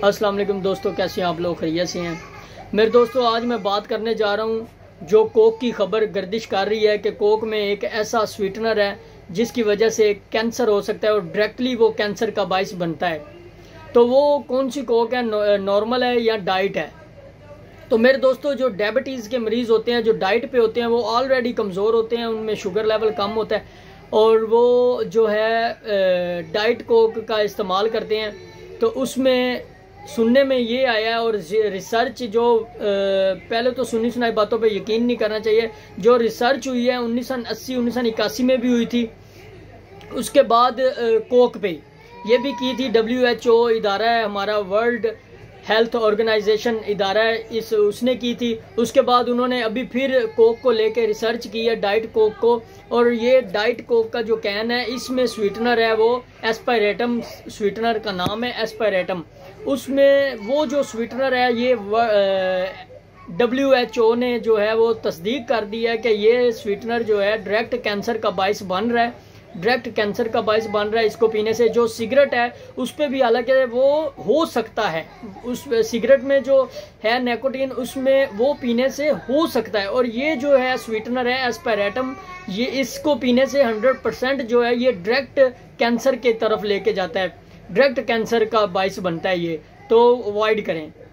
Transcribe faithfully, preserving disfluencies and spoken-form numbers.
अस्सलाम वालेकुम दोस्तों, कैसे हैं आप लोग? खैरियत से हैं मेरे दोस्तों। आज मैं बात करने जा रहा हूं जो कोक की खबर गर्दिश कर रही है कि कोक में एक ऐसा स्वीटनर है जिसकी वजह से कैंसर हो सकता है और डायरेक्टली वो कैंसर का बाइस बनता है। तो वो कौन सी कोक है? नॉर्मल है या डाइट है? तो मेरे दोस्तों, जो डायबिटीज़ के मरीज़ होते हैं, जो डाइट पे होते हैं, वो ऑलरेडी कमज़ोर होते हैं, उनमें शुगर लेवल कम होता है और वो जो है डाइट कोक का इस्तेमाल करते हैं। तो उसमें सुनने में ये आया है और रिसर्च जो पहले तो सुनी सुनाई बातों पे यकीन नहीं करना चाहिए। जो रिसर्च हुई है उन्नीस सौ अस्सी उन्नीस सौ इक्यासी में भी हुई थी, उसके बाद कोक पे ये भी की थी। डब्ल्यू एच ओ इदारा है हमारा, वर्ल्ड हेल्थ ऑर्गेनाइजेशन इदारा है, इस उसने की थी। उसके बाद उन्होंने अभी फिर कोक को लेके रिसर्च की है, डाइट कोक को। और ये डाइट कोक का जो कैन है, इसमें स्वीटनर है वो एस्पायरेटम, स्वीटनर का नाम है एस्पायरेटम। उसमें वो जो स्वीटनर है ये डब्ल्यू एच ओ ने जो है वो तस्दीक कर दी है कि ये स्वीटनर जो है डायरेक्ट कैंसर का बाइस बन रहा है, डायरेक्ट कैंसर का बाइस बन रहा है इसको पीने से। जो सिगरेट है उस पर भी हालांकि वो हो सकता है, उस सिगरेट में जो है निकोटीन, उसमें वो पीने से हो सकता है। और ये जो है स्वीटनर है एस्पायरेटम, ये इसको पीने से हंड्रेड परसेंट जो है ये डायरेक्ट कैंसर के तरफ लेके जाता है, डायरेक्ट कैंसर का बाइस बनता है ये। तो अवॉइड करें।